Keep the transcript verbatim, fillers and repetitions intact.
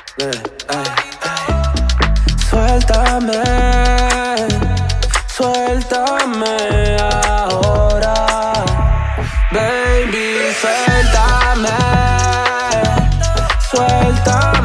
Eh, ay, ay. Suéltame, suéltame ahora, baby, suéltame, suéltame.